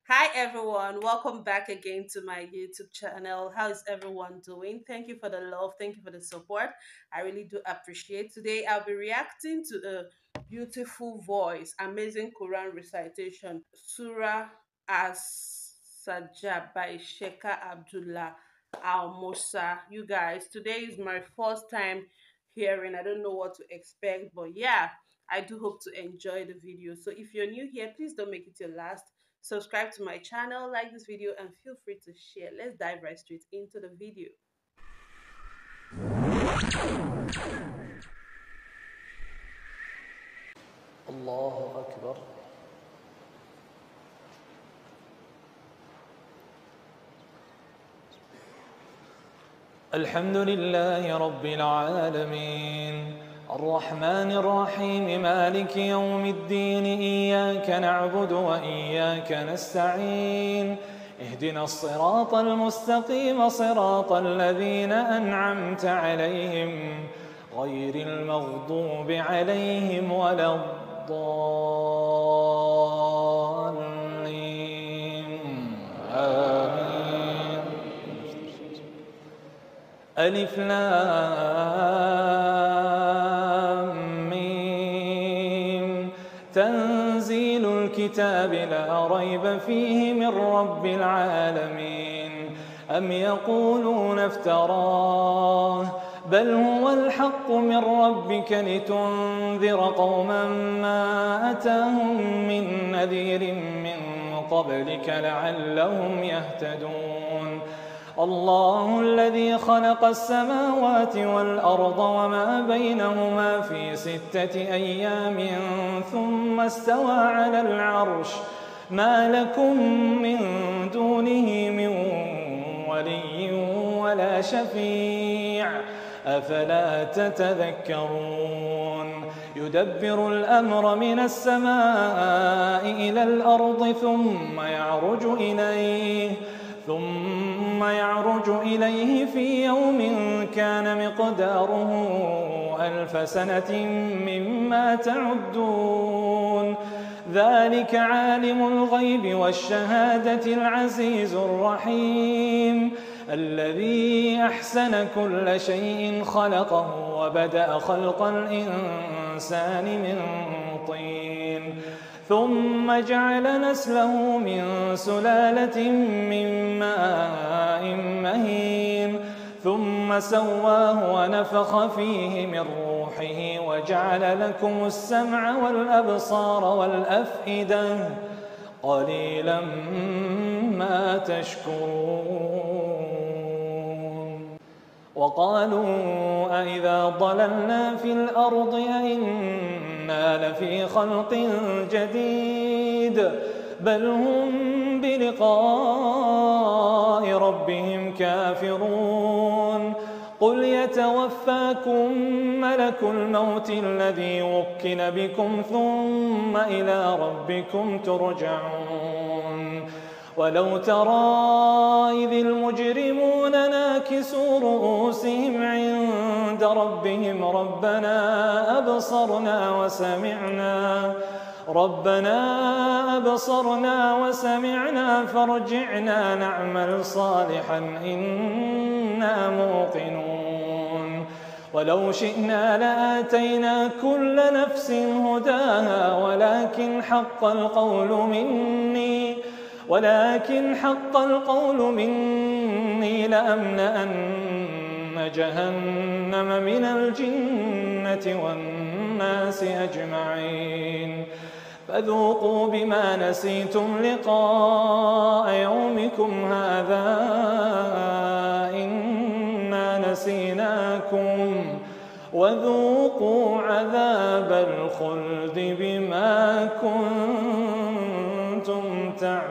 Hi everyone, welcome back again to my YouTube channel. How is everyone doing? Thank you for the love, thank you for the support. I really do appreciate. Today I'll be reacting to a beautiful voice, amazing Quran recitation, Surah As-Sajjah by Sheikha Abdullah Al Musa. You guys, today is my first time hearing. I don't know what to expect, but yeah, I do hope to enjoy the video. So if you're new here, please don't make it your last. Subscribe to my channel, like this video, and feel free to share. Let's dive right straight into the video. الله أكبر. الحمد لله رب العالمين الرحمن الرحيم مالك يوم الدين إياك نعبد وإياك نستعين اهدنا الصراط المستقيم صراط الذين أنعمت عليهم غير المغضوب عليهم ولا الضالين آمين. ألف لام ميم تنزيل الكتاب لا ريب فيه من رب العالمين أم يقولون افتراه بل هو الحق من ربك لتنذر قوما ما أتاهم من نذير من قبلك لعلهم يهتدون الله الذي خلق السماوات والأرض وما بينهما في 6 أيام ثم استوى على العرش ما لكم من دونه من ولي ولا شفيع أفلا تتذكرون يدبر الأمر من السماء إلى الأرض ثم يعرج إليه في يوم كان مقداره 1000 سنة مما تعدون ذلك عالم الغيب والشهادة العزيز الرحيم الذي أحسن كل شيء خلقه وبدأ خلق الإنسان من طين ثم جعل نسله من سلالة من ماء مهين ثم سواه ونفخ فيه من روحه وجعل لكم السمع والأبصار والأفئدة قليلا ما تشكرون وقالوا أإذا ضللنا في الأرض أإنا لفي خلق جديد بل هم بلقاء ربهم كافرون قل يتوفاكم ملك الموت الذي وكل بكم ثم إلى ربكم ترجعون ولو ترى إذ المجرمون ناكسوا رؤوسهم عند ربهم ربنا أبصرنا وسمعنا فارجعنا نعمل صالحا إنا موقنون ولو شئنا لآتينا كل نفس هداها ولكن حق القول مني لأملأن جهنم من الجنة والناس أجمعين فذوقوا بما نسيتم لقاء يومكم هذا إنا نسيناكم وذوقوا عذاب الخلد بما كنتم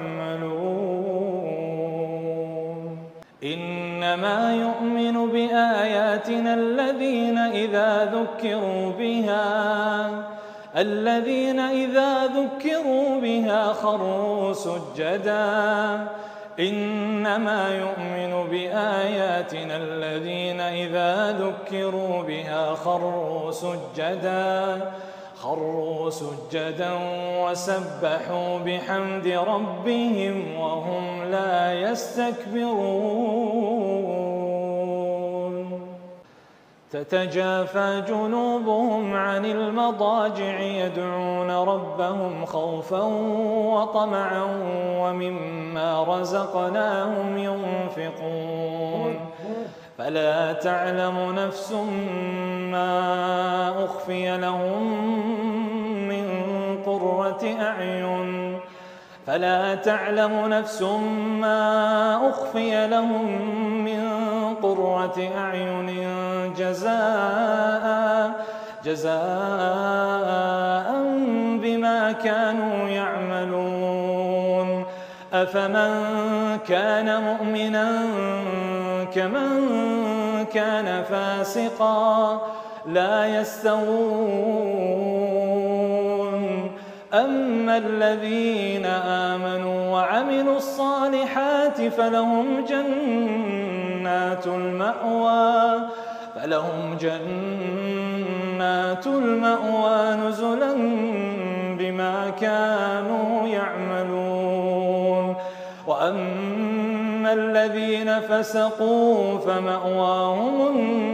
تعملون إنما يؤمن بآياتنا الذين إذا ذكروا بها خروا سجدا إنما يؤمن بآياتنا الذين إذا ذكروا بها خروا سجدا وسبحوا بحمد ربهم وهم لا يستكبرون تتجافى جنوبهم عن المضاجع يدعون ربهم خوفا وطمعا ومما رزقناهم ينفقون فلا تعلم نفس ما أخفي لهم من قرة أعين فلا تعلم نفس ما أخفي لهم من قرة أعين جزاء بما كانوا يعملون أفمن كان مؤمنا كمن كان فاسقا لا يستوون أما الذين آمنوا وعملوا الصالحات فلهم جنات المأوى نزلا بما كانوا يعملون وأما الذين فسقوا فمأواهم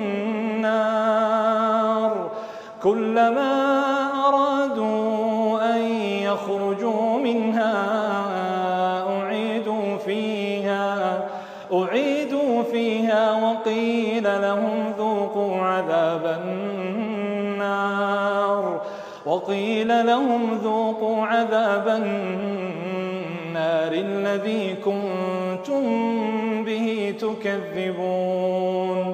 النار كلما أرادوا أن يخرجوا منها أعيدوا فيها وقيل لهم ذوقوا عذاب النار الذي كنتم به تكذبون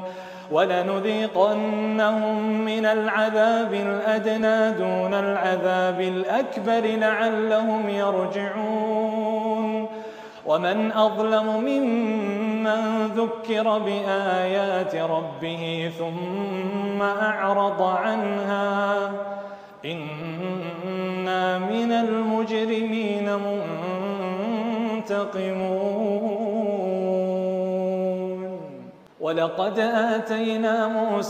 ولنذيقنهم من العذاب الأدنى دون العذاب الأكبر لعلهم يرجعون ومن أظلم ممن ذكر بآيات ربه ثم أعرض عنها إنا من المجرمين منتقمون ولقد آتينا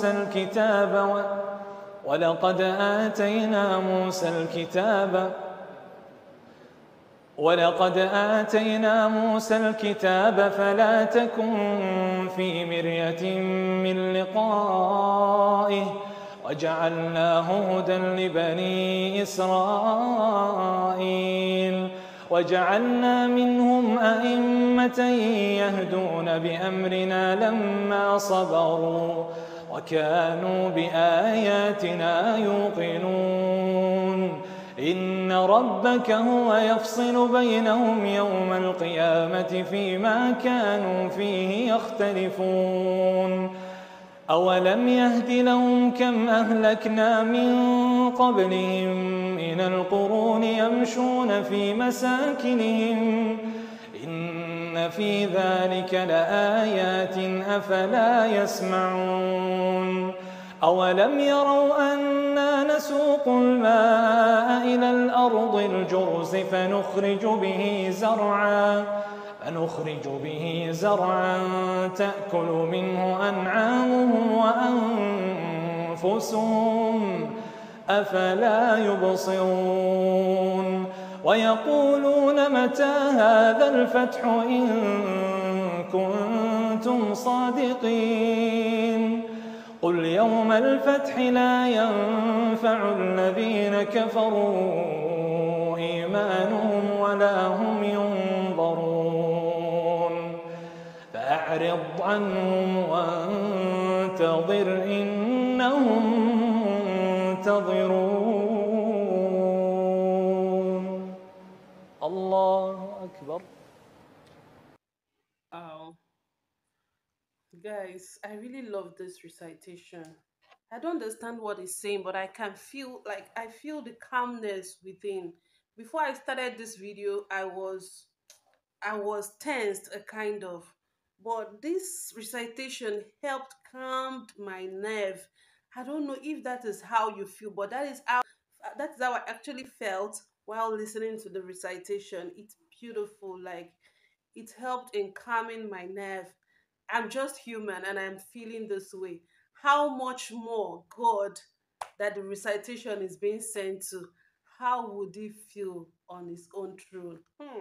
موسى الكتاب فلا تكن في مرية من لقائه وجعلناه هدى لبني إسرائيل وجعلنا منهم أئمة يهدون بأمرنا لما صبروا وكانوا بآياتنا يوقنون إن ربك هو يفصل بينهم يوم القيامة فيما كانوا فيه يختلفون أولم يهد لهم كم أهلكنا من قبلهم من القرون يمشون في مساكنهم إن في ذلك لآيات أفلا يسمعون أولم يروا أنا نسوق الماء إلى الأرض الجرز فنخرج به زرعا تأكل منه أنعامهم وأنفسهم أفلا يبصرون ويقولون متى هذا الفتح إن كنتم صادقين قل يوم الفتح لا ينفع الذين كفروا إيمانهم ولا هم ينظرون فأعرض عنهم وانتظر إنهم منتظرون الله أكبر. Oh, guys, I really love this recitation. I don't understand what he's saying, but I feel the calmness within. Before I started this video, I was tensed a kind of, but this recitation helped calm my nerve. I don't know if that is how you feel, but that is how I actually felt while listening to the recitation. It's beautiful, like it helped in calming my nerve. I'm just human and I'm feeling this way. How much more God? that the recitation is being sent to, how would he feel on his own throne?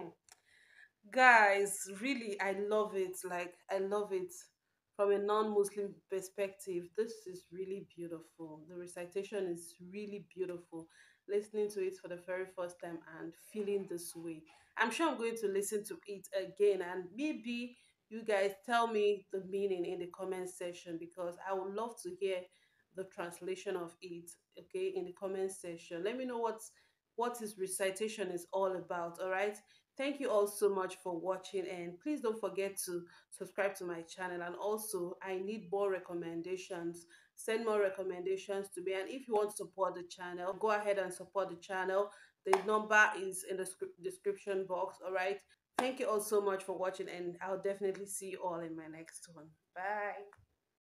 Guys, really, I love it. Like, I love it. From a non-Muslim perspective, this is really beautiful. The recitation is really beautiful. Listening to it for the very first time and feeling this way, I'm sure I'm going to listen to it again, and maybe you guys tell me the meaning in the comment section, because I would love to hear the translation of it. Okay, in the comment section, let me know what his recitation is all about. All right. Thank you all so much for watching, and please don't forget to subscribe to my channel. And also, I need more recommendations. Send more recommendations to me, and if you want to support the channel, go ahead and support the channel. The number is in the description box. All right. Thank you all so much for watching, and I'll definitely see you all in my next one. Bye.